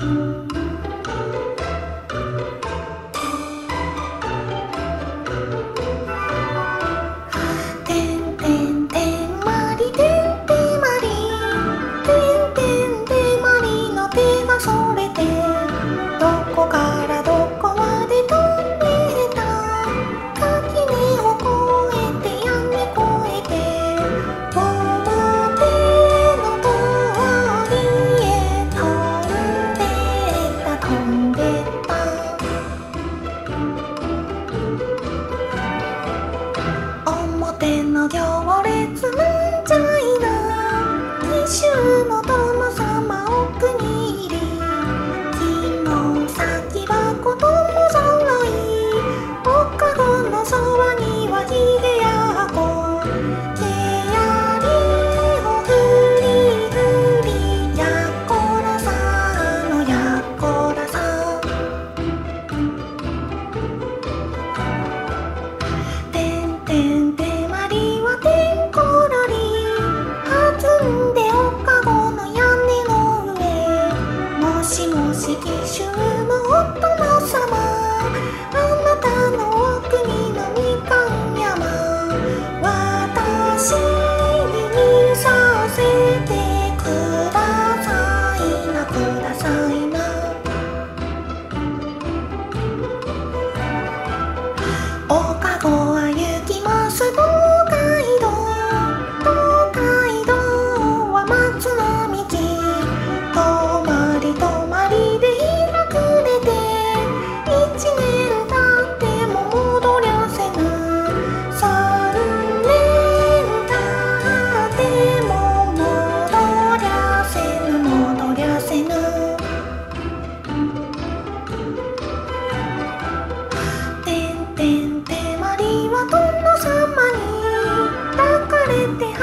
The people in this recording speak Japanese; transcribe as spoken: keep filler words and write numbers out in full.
てんてんてんまりてんてんまりてんてんてんまりの手がそれてどこからどこまで飛んでた垣根を越えて屋根越えて表の通りへ飛んでった飛んでった表の行列なんじゃいな紀州の殿様奥に入り金先は子供揃いおかごのそばにはひげやこ毛やりをふりふりやっこらさのやっこらさてんてんてまりはてんころり弾んでおかごの屋根の上もしもし紀州のお殿様あなたのお国のみかん山私に見させてくださいなくださいなおかごは行きます東海道東海道は松並木泊まり泊まりで日が暮れて一年経っても戻りゃせぬ三年経っても戻りゃせぬ戻りゃせぬてんてんてまりは殿様に抱かれて